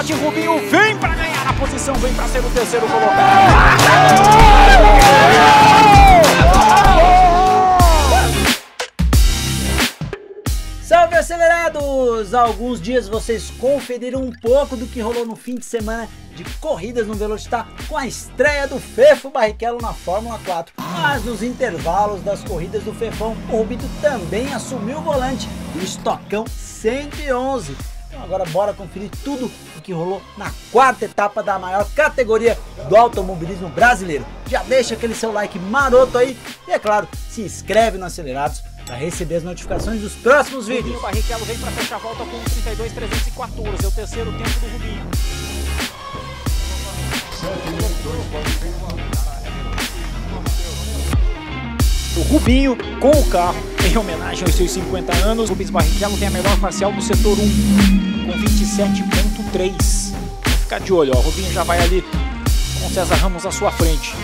pode, Rubinho vem para ganhar a posição, vem para ser o terceiro colocado. Salve, acelerados! Há alguns dias vocês conferiram um pouco do que rolou no fim de semana de corridas no Velocitar com a estreia do Fefo Barrichello na Fórmula 4. Mas nos intervalos das corridas do Fefão, o Rubito também assumiu o volante do Estocão 111. Então agora bora conferir tudo o que rolou na quarta etapa da maior categoria do automobilismo brasileiro. Já deixa aquele seu like maroto aí e, é claro, se inscreve no Acelerados para receber as notificações dos próximos vídeos. O Barrichello vem para fechar a volta com 32.314, é o terceiro tempo do Rubinho. O Rubinho com o carro em homenagem aos seus 50 anos. Rubens Barrichello tem a melhor parcial do setor 1 com 27.3. Vou ficar de olho, ó. O Rubinho já vai ali com César Ramos à sua frente.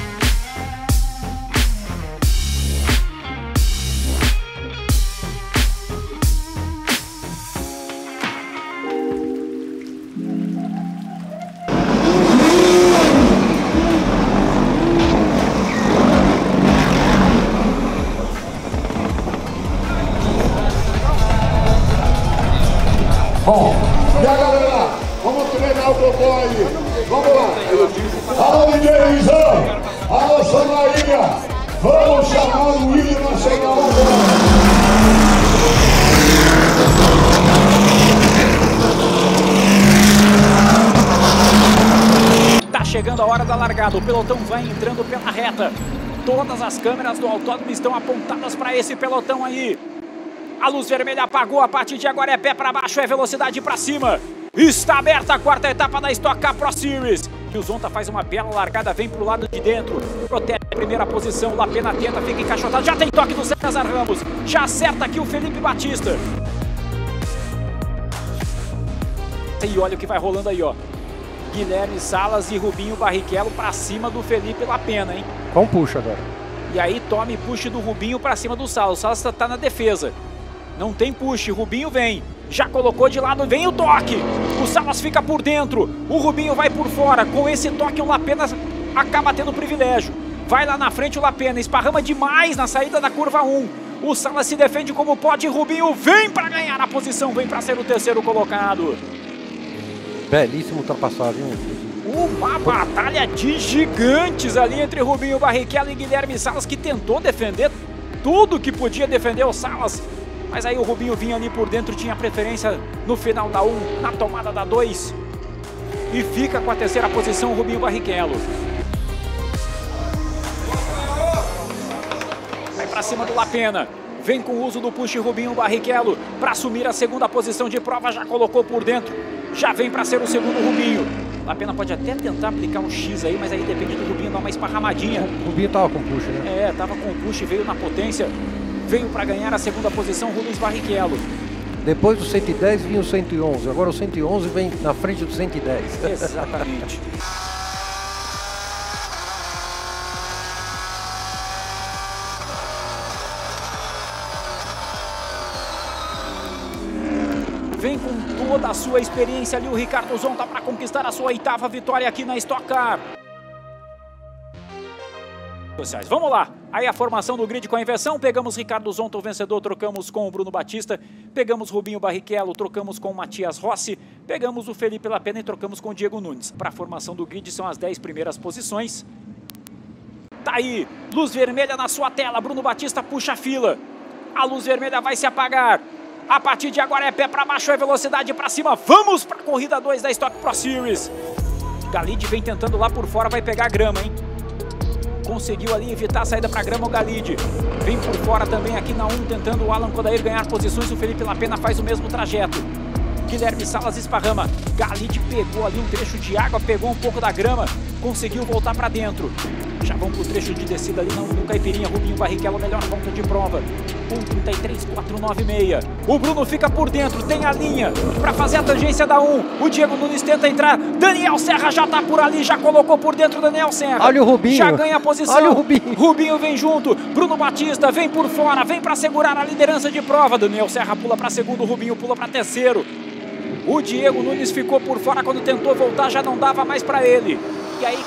Bom, e a galera, vamos treinar o popô aí, vamos lá. Alô, DJ Luizão, alô, Sonarinha, vamos chamar o hino nacional agora. Tá chegando a hora da largada, o pelotão vai entrando pela reta. Todas as câmeras do autódromo estão apontadas para esse pelotão aí. A luz vermelha apagou, a partir de agora é pé para baixo, é velocidade para cima. Está aberta a quarta etapa da Stock Car Pro Series. E o Zonta faz uma bela largada, vem pro lado de dentro. Protege a primeira posição, Lapena tenta, fica encaixotado. Já tem toque do César Ramos, já acerta aqui o Felipe Batista. E olha o que vai rolando aí, ó. Guilherme Salas e Rubinho Barrichello para cima do Felipe Lapena, hein? Com push agora. E aí tome push do Rubinho para cima do Salas. O Salas tá na defesa. Não tem push, Rubinho vem, já colocou de lado, vem o toque, o Salas fica por dentro, o Rubinho vai por fora, com esse toque o Lapena acaba tendo privilégio, vai lá na frente o Lapena, esparrama demais na saída da curva 1, o Salas se defende como pode, Rubinho vem para ganhar a posição, vem para ser o terceiro colocado. Belíssimo ultrapassagem. Uma batalha de gigantes ali entre Rubinho Barrichello e Guilherme Salas, que tentou defender tudo que podia defender o Salas. Mas aí o Rubinho vinha ali por dentro, tinha preferência no final da 1, na tomada da 2. E fica com a terceira posição o Rubinho Barrichello. Vai pra cima do Lapena. Vem com o uso do push Rubinho Barrichello para assumir a segunda posição de prova, já colocou por dentro. Já vem para ser o segundo Rubinho. Lapena pode até tentar aplicar um X aí, mas aí depende do Rubinho dar uma esparramadinha. O Rubinho tava com push, né? É, tava com push, veio na potência. Veio para ganhar a segunda posição Rubens Barrichello. Depois do 110 vinha o 111, agora o 111 vem na frente do 110. Exatamente. Vem com toda a sua experiência ali o Ricardo Zonta para conquistar a sua 8ª vitória aqui na Stock Car. Vamos lá, aí a formação do grid com a inversão, pegamos Ricardo Zonta, o vencedor, trocamos com o Bruno Batista, pegamos Rubinho Barrichello, trocamos com o Matias Rossi, pegamos o Felipe Lapena e trocamos com o Diego Nunes. Para a formação do grid são as 10 primeiras posições. Tá aí, luz vermelha na sua tela, Bruno Batista puxa a fila, a luz vermelha vai se apagar. A partir de agora é pé para baixo, é velocidade para cima, vamos para a corrida 2 da Stock Pro Series. Galide vem tentando lá por fora, vai pegar a grama, hein? Conseguiu ali evitar a saída para a grama o Galide. Vem por fora também aqui na 1, tentando o Alan Kodair ganhar posições. O Felipe Lapena faz o mesmo trajeto. Guilherme Salas esparrama. Galide pegou ali um trecho de água, pegou um pouco da grama, conseguiu voltar para dentro. Já vão para o trecho de descida ali no Caipirinha. Rubinho Barrichello, melhor volta de prova. 1:33.496. O Bruno fica por dentro, tem a linha para fazer a tangência da 1. O Diego Nunes tenta entrar. Daniel Serra já tá por ali, já colocou por dentro Daniel Serra. Olha o Rubinho. Já ganha a posição. Olha o Rubinho. Rubinho vem junto. Bruno Batista vem por fora, vem para segurar a liderança de prova. Daniel Serra pula para segundo, Rubinho pula para terceiro. O Diego Nunes ficou por fora, quando tentou voltar já não dava mais para ele. E aí...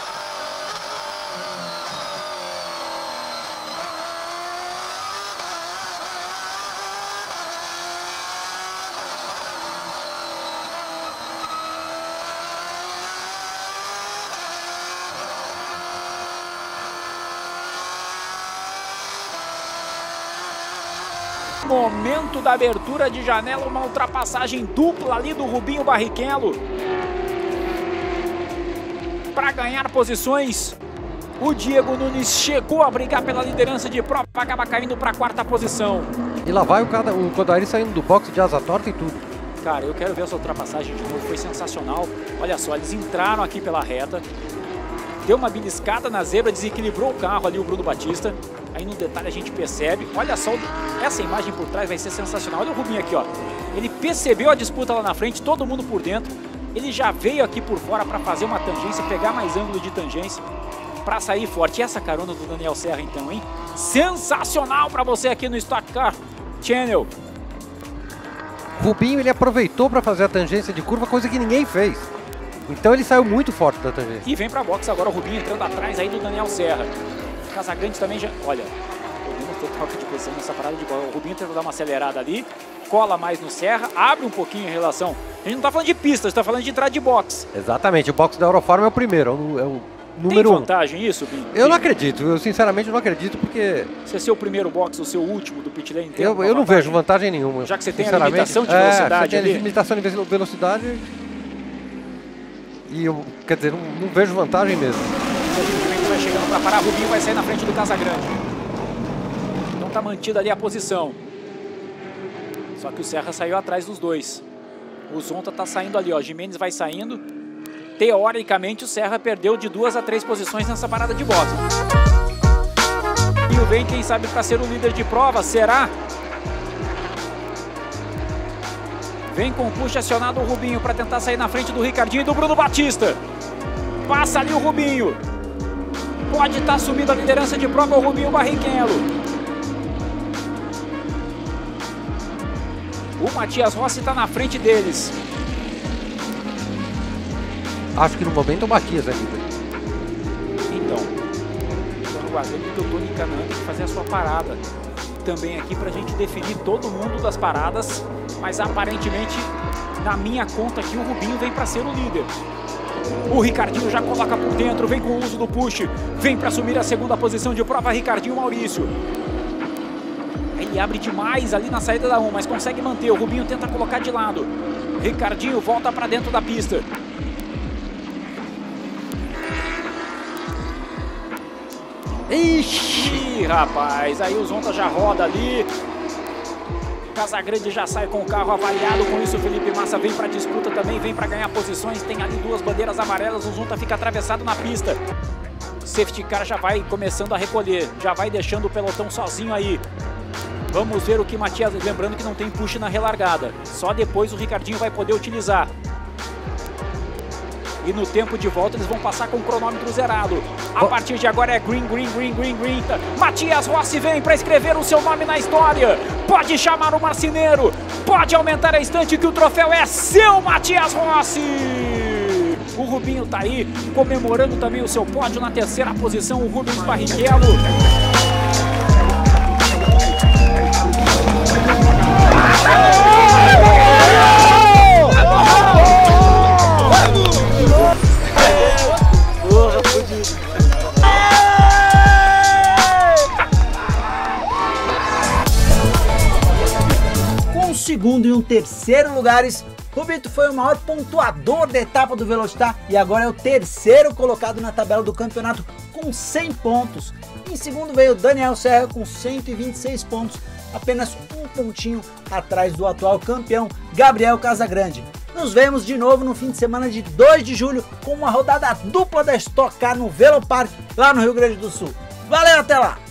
Momento da abertura de janela, uma ultrapassagem dupla ali do Rubinho Barrichello para ganhar posições. O Diego Nunes chegou a brigar pela liderança de prova, acaba caindo para a 4ª posição. E lá vai o Kodari saindo do boxe de asa torta e tudo. Cara, eu quero ver essa ultrapassagem de novo, foi sensacional. Olha só, eles entraram aqui pela reta, deu uma beliscada na zebra, desequilibrou o carro ali, o Bruno Batista. Aí no detalhe a gente percebe, olha só, essa imagem por trás vai ser sensacional. Olha o Rubinho aqui, ó. Ele percebeu a disputa lá na frente, todo mundo por dentro. Ele já veio aqui por fora para fazer uma tangência, pegar mais ângulo de tangência para sair forte. E essa carona do Daniel Serra então, hein? Sensacional para você aqui no Stock Car Channel. Rubinho, ele aproveitou para fazer a tangência de curva, coisa que ninguém fez. Então ele saiu muito forte da tangência. E vem para box agora o Rubinho entrando atrás aí do Daniel Serra. Casagrande também já... Olha, podemos ter troca de posição nessa parada de bola. O Rubinho tenta dar uma acelerada ali, cola mais no Serra, abre um pouquinho em relação... A gente não tá falando de pista, a gente tá falando de entrada de box. Exatamente, o box da Eurofarm é o primeiro, é o número 1. Tem vantagem isso, Binho? Eu não acredito, eu sinceramente não acredito, porque... Se é seu primeiro box, o seu último do pit lane, eu não vejo vantagem nenhuma. Já que você tem a limitação de velocidade ali. Tem a limitação de velocidade e eu, quer dizer, não vejo vantagem mesmo. Vai chegando para parar, Rubinho vai sair na frente do Casagrande. Então tá mantida ali a posição. Só que o Serra saiu atrás dos dois. O Zonta tá saindo ali, ó. Jimenez vai saindo. Teoricamente o Serra perdeu de 2 a 3 posições nessa parada de boxe. E o vem, quem sabe, para ser o líder de prova, será? Vem com o push acionado o Rubinho para tentar sair na frente do Ricardinho e do Bruno Batista. Passa ali o Rubinho. Pode estar assumindo a liderança de prova o Rubinho Barrichello. O Matias Rossi está na frente deles. Acho que no momento o Matias é líder. Então, estou aguardando que o Tony Canaan tem que fazer a sua parada. Também aqui para a gente definir todo mundo das paradas. Mas aparentemente, na minha conta aqui, o Rubinho vem para ser o líder. O Ricardinho já coloca por dentro, vem com o uso do push, vem para assumir a 2ª posição de prova, Ricardinho Maurício. Ele abre demais ali na saída da 1, mas consegue manter, o Rubinho tenta colocar de lado. Ricardinho volta para dentro da pista. Ixi, rapaz, aí o Zonta já roda ali. Casagrande já sai com o carro avaliado, com isso o Felipe Massa vem para a disputa também, vem para ganhar posições, tem ali 2 bandeiras amarelas, o Zonta fica atravessado na pista. Safety car já vai começando a recolher, já vai deixando o pelotão sozinho aí. Vamos ver o que Matias, lembrando que não tem push na relargada, só depois o Ricardinho vai poder utilizar. E no tempo de volta eles vão passar com o cronômetro zerado. A partir de agora é green. Matias Rossi vem para escrever o seu nome na história. Pode chamar o marceneiro. Pode aumentar a estante que o troféu é seu, Matias Rossi. O Rubinho tá aí comemorando também o seu pódio na 3ª posição. O Rubens Barrichello. Com um segundo e um terceiro lugares, Rubito foi o maior pontuador da etapa do Velocitar e agora é o 3º colocado na tabela do campeonato com 100 pontos. Em segundo veio Daniel Serra com 126 pontos, apenas um pontinho atrás do atual campeão Gabriel Casagrande. Nos vemos de novo no fim de semana de 2 de julho com uma rodada dupla da Stock Car no Velopark lá no Rio Grande do Sul. Valeu, até lá!